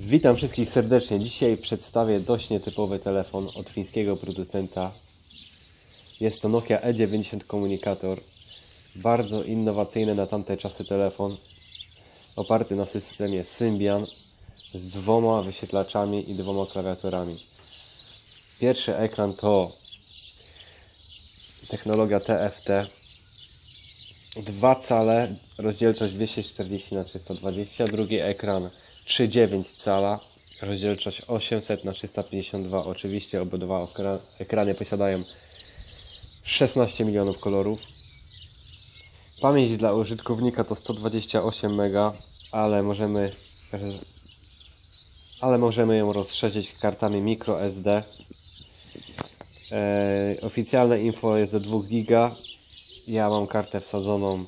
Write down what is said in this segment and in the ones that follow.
Witam wszystkich serdecznie. Dzisiaj przedstawię dość nietypowy telefon od fińskiego producenta. Jest to Nokia E90 Communicator. Bardzo innowacyjny na tamte czasy telefon. Oparty na systemie Symbian z 2 wyświetlaczami i 2 klawiaturami. Pierwszy ekran to technologia TFT. 2 cale, rozdzielczość 240 na 320. Drugi ekran 3,9 cala, rozdzielczość 800 na 352. Oczywiście obydwa ekrany posiadają 16 milionów kolorów. Pamięć dla użytkownika to 128 MB, ale możemy ją rozszerzyć kartami microSD. Oficjalne info jest do 2 GB. Ja mam kartę wsadzoną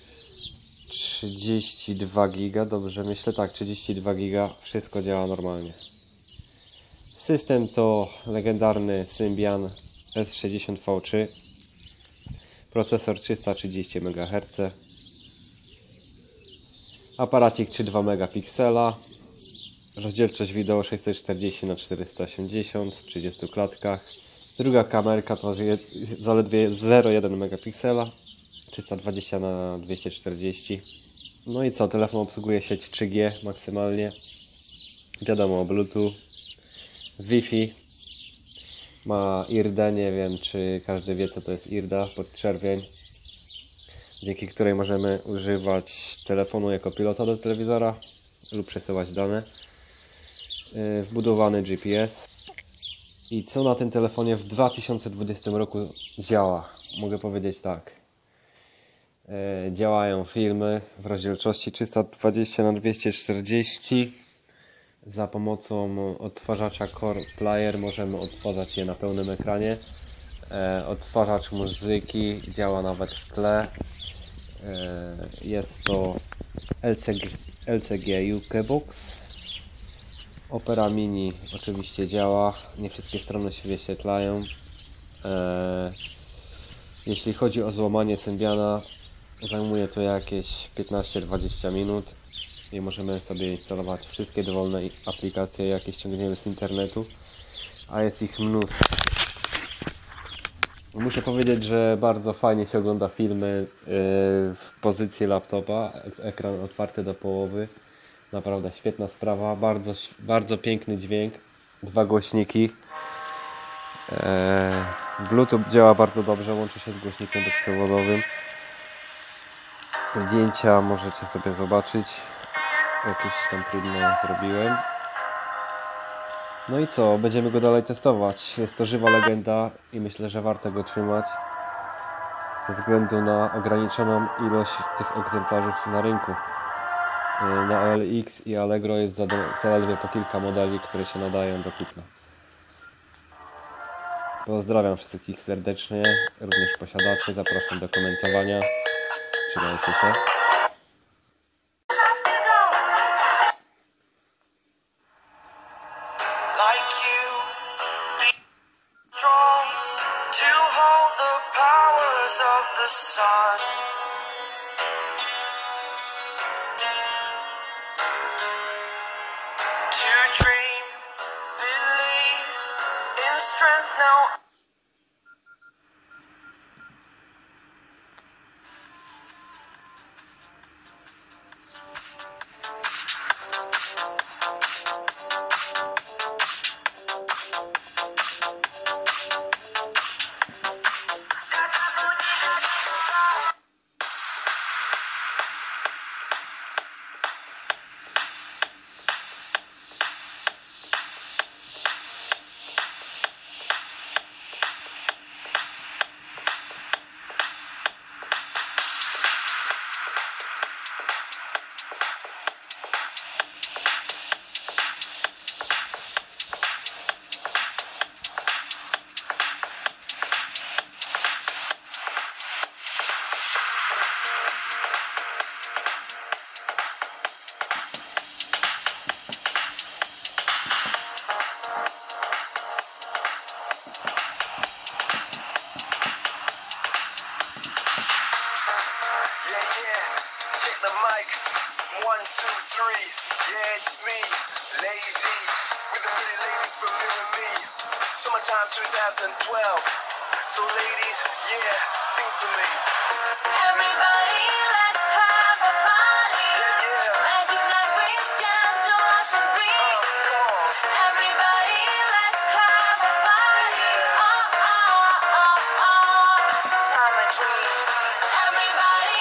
32 GB, dobrze myślę, tak, 32 GB, wszystko działa normalnie. System to legendarny Symbian S60V3, procesor 330 MHz, aparacik 3,2 megapiksela, rozdzielczość wideo 640 na 480 w 30 klatkach. Druga kamerka to zaledwie 0,1 megapiksela, 320 na 240. No i co, telefon obsługuje sieć 3G maksymalnie, wiadomo, Bluetooth, Wi-Fi, ma IRDA, nie wiem czy każdy wie co to jest IRDA, podczerwień, dzięki której możemy używać telefonu jako pilota do telewizora lub przesyłać dane, wbudowany GPS. I co na tym telefonie w 2020 roku działa? Mogę powiedzieć tak. Działają filmy w rozdzielczości 320 na 240. Za pomocą odtwarzacza Core Player możemy odtwarzać je na pełnym ekranie. Odtwarzacz muzyki działa nawet w tle. Jest to LCG UKBox. Opera Mini oczywiście działa, nie wszystkie strony się wyświetlają. Jeśli chodzi o złamanie Symbiana, zajmuje to jakieś 15-20 minut i możemy sobie instalować wszystkie dowolne aplikacje, jakie ściągniemy z internetu, a jest ich mnóstwo. Muszę powiedzieć, że bardzo fajnie się ogląda filmy w pozycji laptopa, ekran otwarty do połowy. Naprawdę świetna sprawa, bardzo piękny dźwięk, 2 głośniki. Bluetooth działa bardzo dobrze, łączy się z głośnikiem bezprzewodowym. Zdjęcia możecie sobie zobaczyć, jakieś tam trudne zrobiłem. No i co, będziemy go dalej testować. Jest to żywa legenda i myślę, że warto go trzymać ze względu na ograniczoną ilość tych egzemplarzy na rynku. Na OLX i Allegro jest zaledwie po kilka modeli, które się nadają do kupna. Pozdrawiam wszystkich serdecznie, również posiadaczy, zapraszam do komentowania. Trzymajcie się. To dream, believe in strength now. me, lazy, with a pretty lady from near me. Summertime 2012. So ladies, yeah, sing to me. Everybody, let's have a party. Yeah. Magic night brings gentle ocean breeze. Everybody, let's have a party. Oh, oh, oh, oh. Summer dreams. Everybody.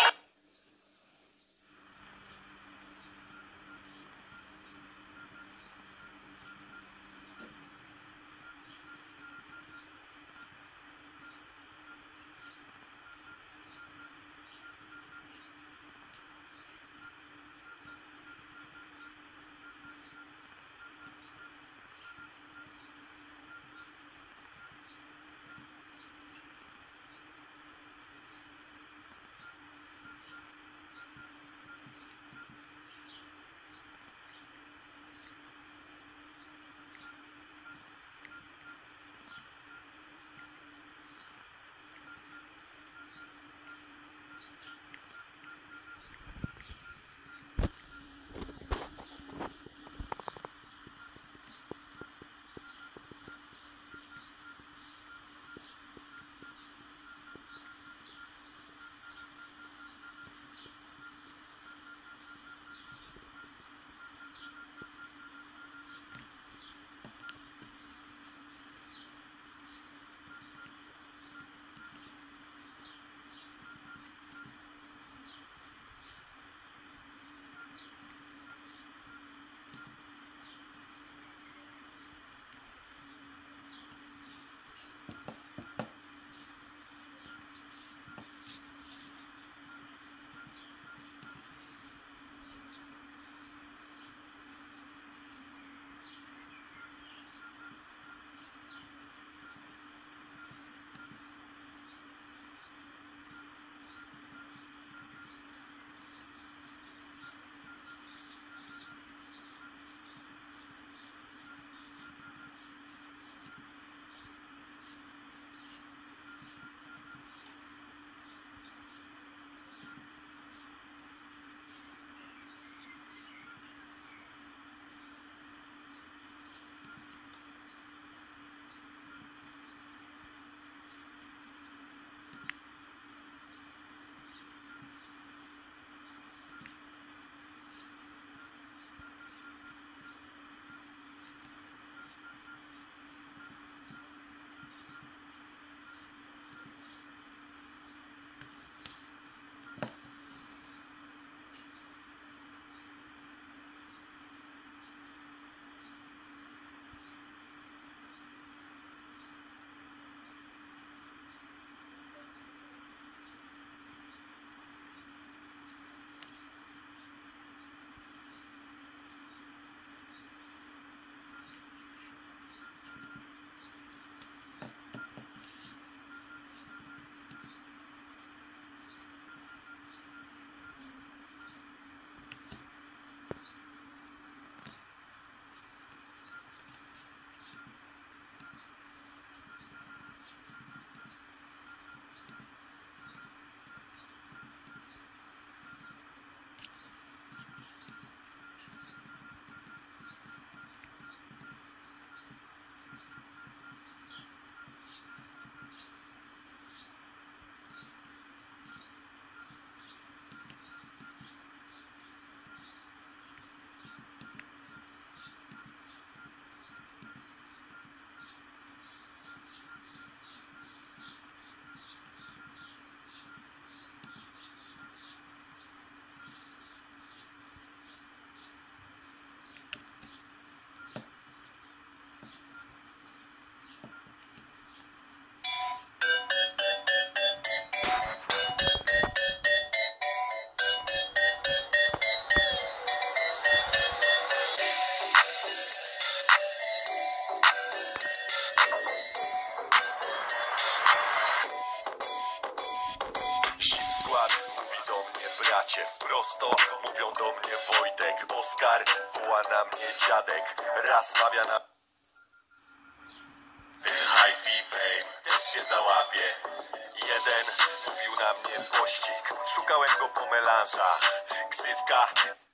bracie wprosto. Mówią do mnie Wojtek, Oskar, woła na mnie dziadek. Raz mawia na hajs i fame, też się załapie. Jeden mówił na mnie pościg, szukałem go po melanżach. Ksywka